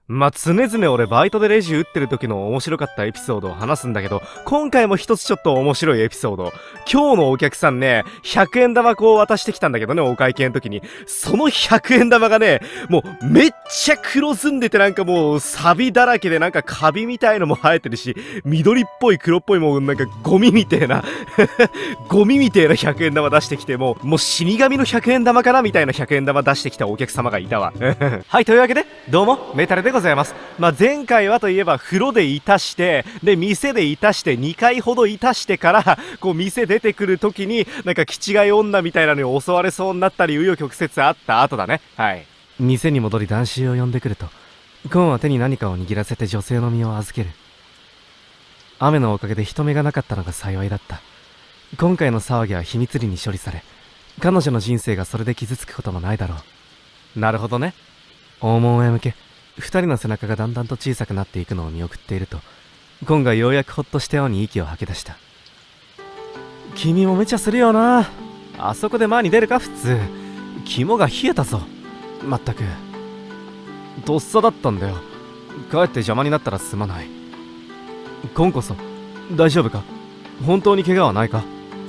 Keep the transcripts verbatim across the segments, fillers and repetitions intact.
まあ、常々俺バイトでレジ打ってる時の面白かったエピソードを話すんだけど、今回も一つちょっと面白いエピソード。今日のお客さんね、ひゃくえん玉こう渡してきたんだけどね、お会計の時に。そのひゃくえん玉がね、もうめっちゃ黒ずんでてなんかもうサビだらけでなんかカビみたいのも生えてるし、緑っぽい黒っぽいもうなんかゴミみてえな、ゴミみてえなひゃくえん玉出してきて、もう、もう死神のひゃくえん玉かなみたいなひゃくえん玉出してきたお客様がいたわ。はい、というわけで、どうも、メタルでございます。まあ、前回はといえば風呂でいたしてで店でいたしてにかいほどいたしてからこう店出てくる時になんか気違い女みたいなのに襲われそうになったり紆余曲折あった後だね。はい。店に戻り男子を呼んでくるとコンは手に何かを握らせて女性の身を預ける。雨のおかげで人目がなかったのが幸いだった。今回の騒ぎは秘密裏に処理され彼女の人生がそれで傷つくこともないだろう。なるほどね。大門へ向け二人の背中がだんだんと小さくなっていくのを見送っているとゴンがようやくほっとしたように息を吐き出した。君も無茶するよな。あそこで前に出るか普通。肝が冷えたぞ。まったくとっさだったんだよ。かえって邪魔になったらすまない。ゴンこそ大丈夫か。本当に怪我はないか。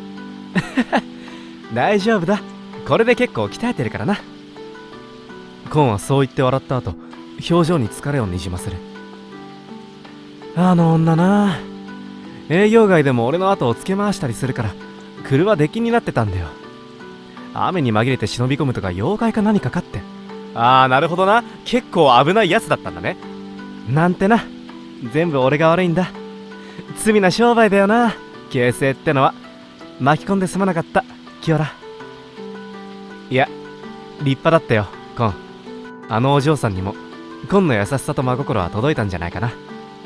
大丈夫だ。これで結構鍛えてるからな。コンはそう言って笑った後表情に疲れをにじませる。あの女な、営業外でも俺の後をつけ回したりするから来るは出禁になってたんだよ。雨に紛れて忍び込むとか妖怪か何かかって。ああ、なるほどな。結構危ないやつだったんだね。なんてな、全部俺が悪いんだ。罪な商売だよな形成ってのは。巻き込んですまなかった、キヨラ。いや、立派だったよコン。あのお嬢さんにもコンの優しさと真心は届いたんじゃないかな。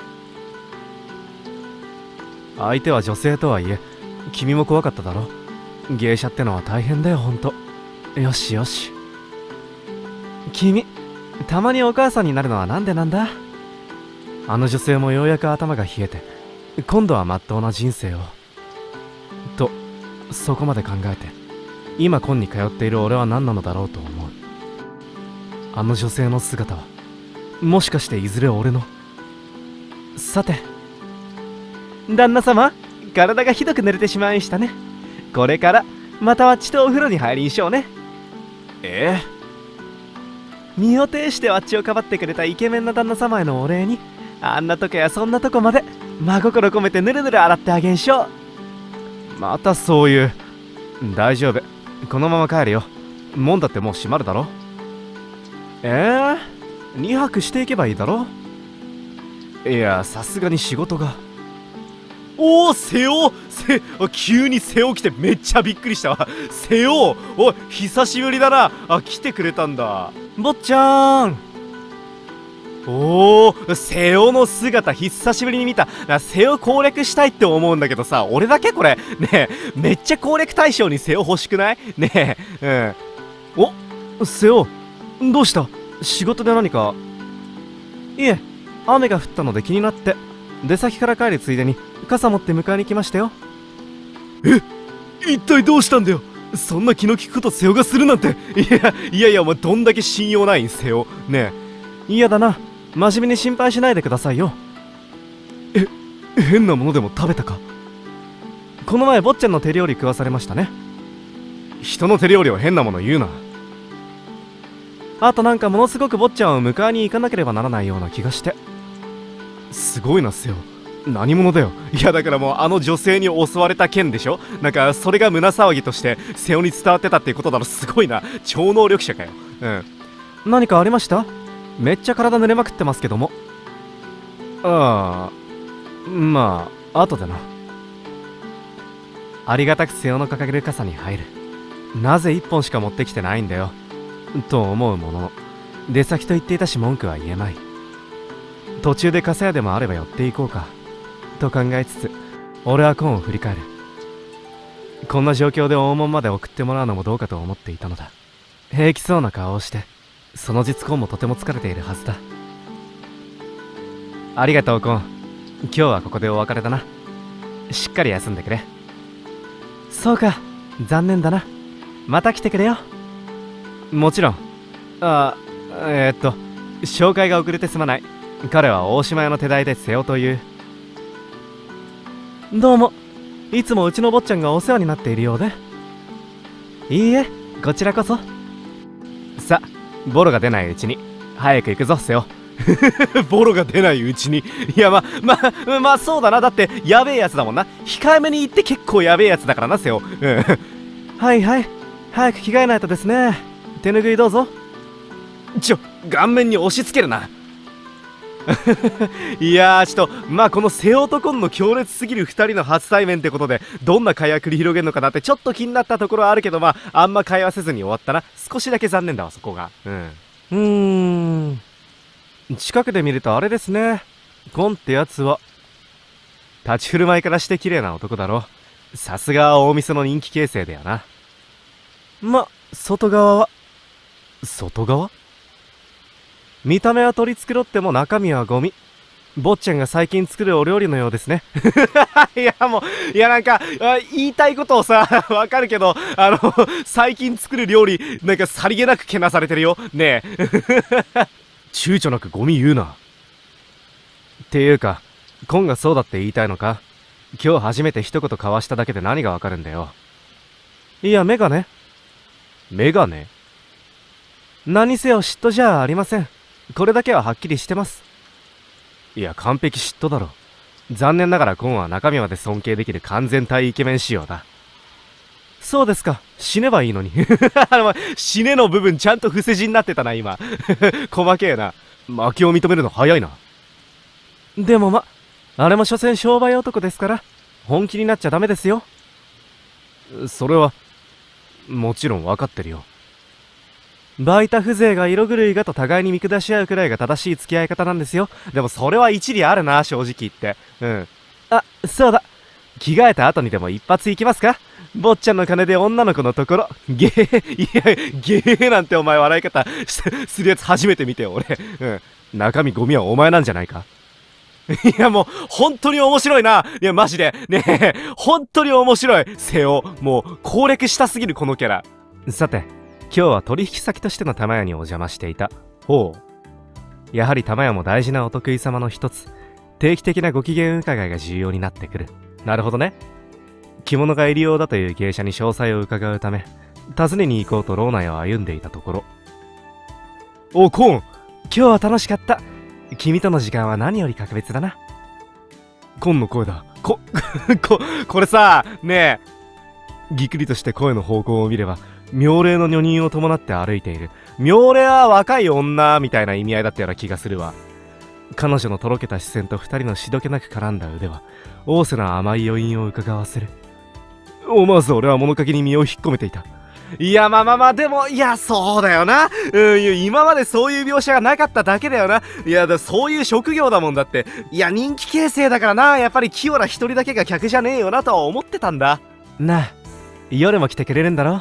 相手は女性とはいえ君も怖かっただろ。芸者ってのは大変だよほんと。よしよし。君たまにお母さんになるのはなんでなんだ。あの女性もようやく頭が冷えて今度はまっとうな人生をと、そこまで考えて今コンに通っている俺は何なのだろうと思う。あの女性の姿はもしかしていずれ俺の。さて旦那様、体がひどく濡れてしまいましたね。これからまたあっちとお風呂に入りんしょうね。ええ、身を挺してあっちをかばってくれたイケメンな旦那様へのお礼にあんなとこやそんなとこまで真心込めてぬるぬる洗ってあげんしょう。またそういう。大丈夫、このまま帰るよ。門だってもう閉まるだろ。ええー、にはくしていけばいいだろ。いや、さすがに仕事が。おお、瀬尾せ急に瀬尾来てめっちゃびっくりしたわ。瀬尾、おい久しぶりだな。あ、来てくれたんだ。坊ちゃん。おお、瀬尾の姿久しぶりに見た。瀬尾攻略したいって思うんだけどさ、俺だけこれねえ、めっちゃ攻略対象に瀬尾欲しくないねえ。うん。お、瀬尾どうした？仕事で何か？いえ、雨が降ったので気になって出先から帰るついでに傘持って迎えに来ましたよ。え、一体どうしたんだよ。そんな気の利くこと瀬尾がするなんて。いやいやいや、お前どんだけ信用ないん瀬尾ねえ。嫌だな、真面目に心配しないでくださいよ。え、変なものでも食べたか。この前坊ちゃんの手料理食わされましたね。人の手料理を変なもの言うな。あとなんかものすごく坊ちゃんを迎えに行かなければならないような気がして。すごいな瀬尾、何者だよ。いやだからもうあの女性に襲われた件でしょ。なんかそれが胸騒ぎとして瀬尾に伝わってたっていうことだろ。すごいな、超能力者かよ。うん。何かありました？めっちゃ体濡れまくってますけども。ああ、まあ後でな。ありがたく瀬尾の掲げる傘に入る。なぜ一本しか持ってきてないんだよと思うものの、出先と言っていたし文句は言えない。途中で傘屋でもあれば寄っていこうかと考えつつ俺はコンを振り返る。こんな状況で大門まで送ってもらうのもどうかと思っていたのだ。平気そうな顔をしてその実コンもとても疲れているはずだ。ありがとうコン、今日はここでお別れだな。しっかり休んでくれ。そうか、残念だな。また来てくれよ。もちろん。あ、えー、っと紹介が遅れてすまない。彼は大島屋の手代で瀬尾という。どうも。いつもうちの坊ちゃんがお世話になっているようで。いいえ、こちらこそ。さ、ボロが出ないうちに早く行くぞ瀬尾。ボロが出ないうちに。いや、まままあそうだな。だってやべえやつだもんな。控えめに言って結構やべえやつだからな瀬尾。はいはい、早く着替えないとですね。手ぬぐいどうぞ。ちょ、顔面に押し付けるな。いやー、ちょっとまあこの瀬尾と紺の強烈すぎるふたりの初対面ってことでどんな会話繰り広げるのかなってちょっと気になったところはあるけど、まああんま会話せずに終わったな。少しだけ残念だわそこが。うんうーん近くで見るとあれですね。紺ってやつは立ち振る舞いからして綺麗な男だろ。さすが大味噌の人気形成だよな。ま、外側は外側見た目は取り繕っても中身はゴミ。坊ちゃんが最近作るお料理のようですね。いやもう、いやなんか言いたいことをさわかるけど、あの最近作る料理なんかさりげなくけなされてるよねえ。躊躇なくゴミ言うな。っていうか紺がそうだって言いたいのか。今日初めて一言交わしただけで何がわかるんだよ。いやメガネメガネ何せよ嫉妬じゃありません。これだけははっきりしてます。いや完璧嫉妬だろ。残念ながら紺は中身まで尊敬できる完全体イケメン仕様だ。そうですか。死ねばいいのに。死ねの部分ちゃんと伏せ字になってたな今。細けえな。負けを認めるの早いな。でもま、あれも所詮商売男ですから本気になっちゃダメですよ。それはもちろん分かってるよ。バイタ風情が色狂いがと互いに見下し合うくらいが正しい付き合い方なんですよ。でもそれは一理あるな正直言って。うん。あ、そうだ。着替えた後にでも一発行きますか。坊ちゃんの金で女の子のところ。ゲー、いや、ゲーなんてお前笑い方するやつ初めて見てよ俺。うん。中身ゴミはお前なんじゃないか。いやもう本当に面白いな。いやマジでねえ、本当に面白い瀬尾。もう攻略したすぎるこのキャラ。さて今日は取引先としての玉屋にお邪魔していた。ほう。やはり玉屋も大事なお得意様の一つ、定期的なご機嫌伺いが重要になってくる。なるほどね。着物が入り用だという芸者に詳細を伺うため訪ねに行こうと牢内を歩んでいたところ。おコーン、今日は楽しかった。君との時間は何より格別だな。コンの声だ。こ、こ、これさ、ねえ。ぎっくりとして声の方向を見れば、妙齢の女人を伴って歩いている。妙齢は若い女みたいな意味合いだったような気がするわ。彼女のとろけた視線と二人のしどけなく絡んだ腕は、仰せな甘い余韻を伺わせる。思わず俺は物陰に身を引っ込めていた。いやまあまあまあでもいやそうだよな。うん、今までそういう描写がなかっただけだよな。いやだそういう職業だもんだって。いや人気形成だからな。やっぱり清良一人だけが客じゃねえよなとは思ってたんだ。なあ夜も来てくれるんだろ。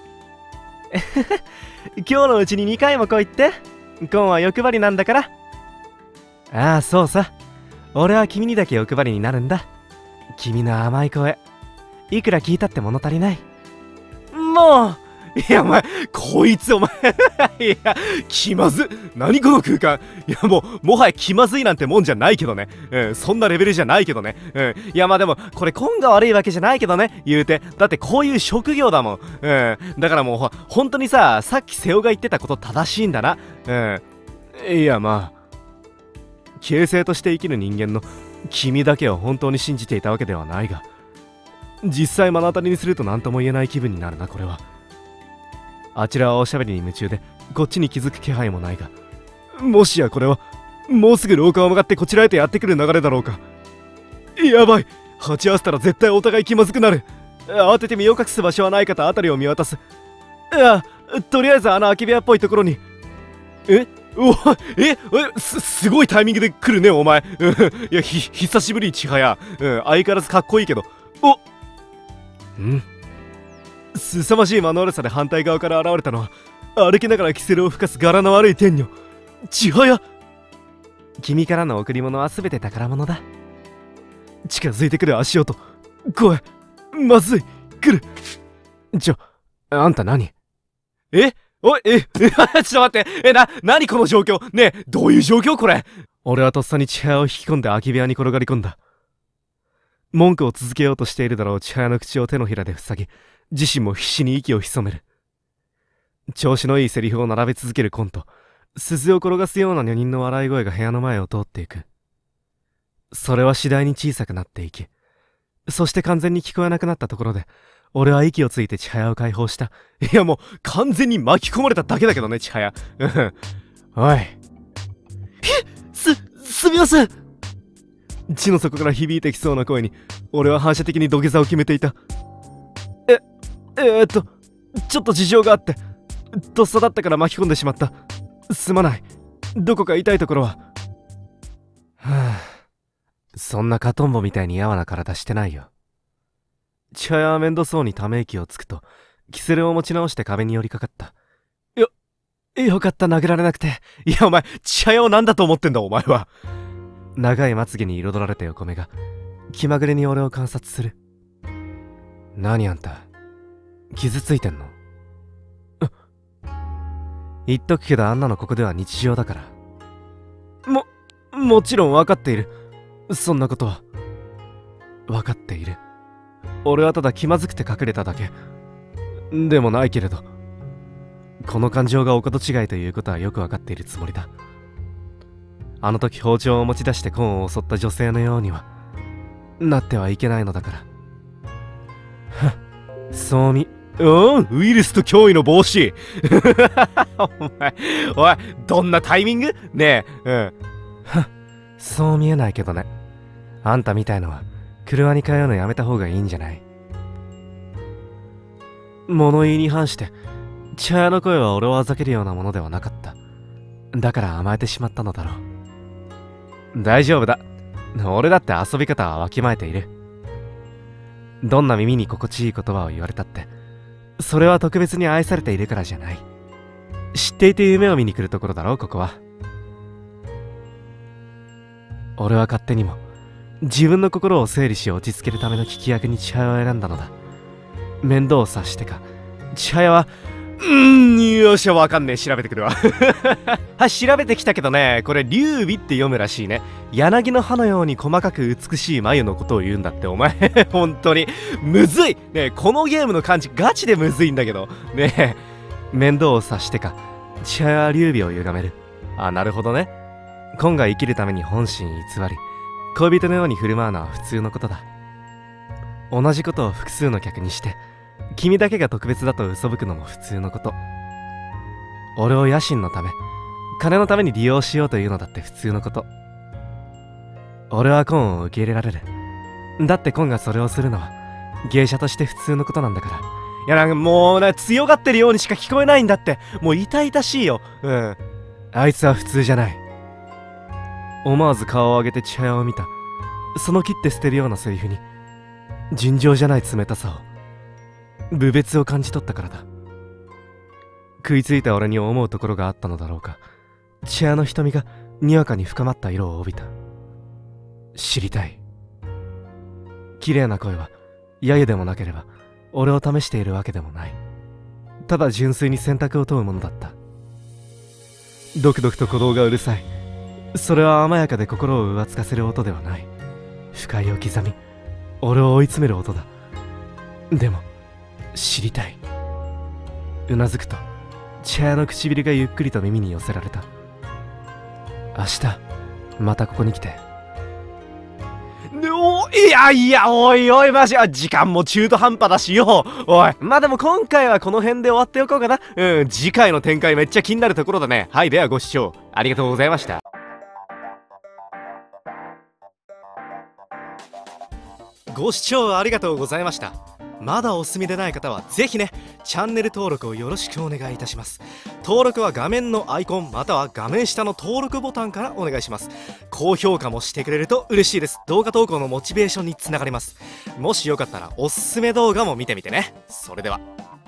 今日のうちににかいも来いって。コンは欲張りなんだから。ああそうさ。俺は君にだけ欲張りになるんだ。君の甘い声いくら聞いたって物足りない。もういやお前こいつお前いや気まず何この空間。いやもうもはや気まずいなんてもんじゃないけどね。うんそんなレベルじゃないけどね。うんいやまあでもこれコンが悪いわけじゃないけどね言うて。だってこういう職業だもん。うんだからもう本当にささっき瀬尾が言ってたこと正しいんだな。うんいやまあ形成として生きる人間の君だけは本当に信じていたわけではないが、実際目の当たりにすると何とも言えない気分になるなこれは。あちらはおしゃべりに夢中でこっちに気づく気配もないが、もしやこれはもうすぐ廊下を曲がってこちらへとやってくる流れだろうか。やばい鉢合わせたら絶対お互い気まずくなる。慌てて身を隠す場所はないかと辺りを見渡す。いやとりあえずあの空き部屋っぽいところに。えおええすすごいタイミングで来るねお前。うんいやひ久しぶり千早。うん相変わらずかっこいいけど。おん凄まじい間の悪さで反対側から現れたのは歩きながらキセルを吹かす柄の悪い天女千早。君からの贈り物は全て宝物だ。近づいてくる足音声まずい来る。ちょあんた何えおい、え、ちょっと待って、え、な、なにこの状況。ねえ、どういう状況これ。俺はとっさに千早を引き込んで空き部屋に転がり込んだ。文句を続けようとしているだろう千早の口を手のひらで塞ぎ、自身も必死に息を潜める。調子のいいセリフを並べ続けるコント、鈴を転がすような女人の笑い声が部屋の前を通っていく。それは次第に小さくなっていき、そして完全に聞こえなくなったところで、俺は息をついて千早を解放した。いやもう完全に巻き込まれただけだけどね、千早。おい。え、す、すみません。地の底から響いてきそうな声に、俺は反射的に土下座を決めていた。え、えー、っと、ちょっと事情があって、とっさだったから巻き込んでしまった。すまない。どこか痛いところは。はあ、そんなカトンボみたいにやわな体してないよ。千早は面倒そうにため息をつくと、キセルを持ち直して壁に寄りかかった。よ、よかった、殴られなくて。いやお前、千早を何だと思ってんだお前は。長いまつげに彩られた横目が気まぐれに俺を観察する。何あんた、傷ついてんの？言っとくけどあんなのここでは日常だから。も、もちろん分かっている。そんなことは分かっている。俺はただ気まずくて隠れただけでもないけれど、この感情がお門違いということはよく分かっているつもりだ。あの時包丁を持ち出してコンを襲った女性のようにはなってはいけないのだから。はっ、そうみ、うん、ウイルスと脅威の帽子。お前、おい、どんなタイミングねえ、うん。はっ、そう見えないけどね。あんたみたいのは車に通うのやめた方がいいんじゃない？物言いに反して千早の声は俺をあざけるようなものではなかった。だから甘えてしまったのだろう。大丈夫だ。俺だって遊び方はわきまえている。どんな耳に心地いい言葉を言われたって、それは特別に愛されているからじゃない。知っていて夢を見に来るところだろう、ここは。俺は勝手にも自分の心を整理し落ち着けるための聞き役に千早を選んだのだ。面倒を察してか、千早はうーん、よっしゃ、わかんねえ、調べてくるわ。はい、調べてきたけどね、これ劉備って読むらしいね。柳の葉のように細かく美しい眉のことを言うんだって。お前本当にむずいねえ、このゲームの漢字ガチでむずいんだけどねえ。面倒を察してか千早は劉備を歪める。あ、なるほどね。今が生きるために本心偽り恋人のように振る舞うのは普通のことだ。同じことを複数の客にして君だけが特別だと嘘吹くのも普通のこと。俺を野心のため、金のために利用しようというのだって普通のこと。俺はコンを受け入れられる。だってコンがそれをするのは芸者として普通のことなんだから。いや、なんかもうね、強がってるようにしか聞こえないんだって。もう痛々しいよ。うん、あいつは普通じゃない。思わず顔を上げて千早を見た。その切って捨てるようなセリフに尋常じゃない冷たさを、侮蔑を感じ取ったからだ。食いついた俺に思うところがあったのだろうか。千早の瞳がにわかに深まった色を帯びた。知りたい。綺麗な声は揶揄でもなければ俺を試しているわけでもない。ただ純粋に選択を問うものだった。ドクドクと鼓動がうるさい。それは甘やかで心を浮つかせる音ではない。不快を刻み俺を追い詰める音だ。でも知りたい。うなずくと千早の唇がゆっくりと耳に寄せられた。明日またここに来て。おいやいや、おいおい、マジ、あ、時間も中途半端だしよ。おい、まあでも今回はこの辺で終わっておこうかな。うん、次回の展開めっちゃ気になるところだね。はい、ではご視聴ありがとうございました。ご視聴ありがとうございました。まだお済みでない方はぜひね、チャンネル登録をよろしくお願いいたします。登録は画面のアイコンまたは画面下の登録ボタンからお願いします。高評価もしてくれると嬉しいです。動画投稿のモチベーションにつながります。もしよかったらおすすめ動画も見てみてね。それでは。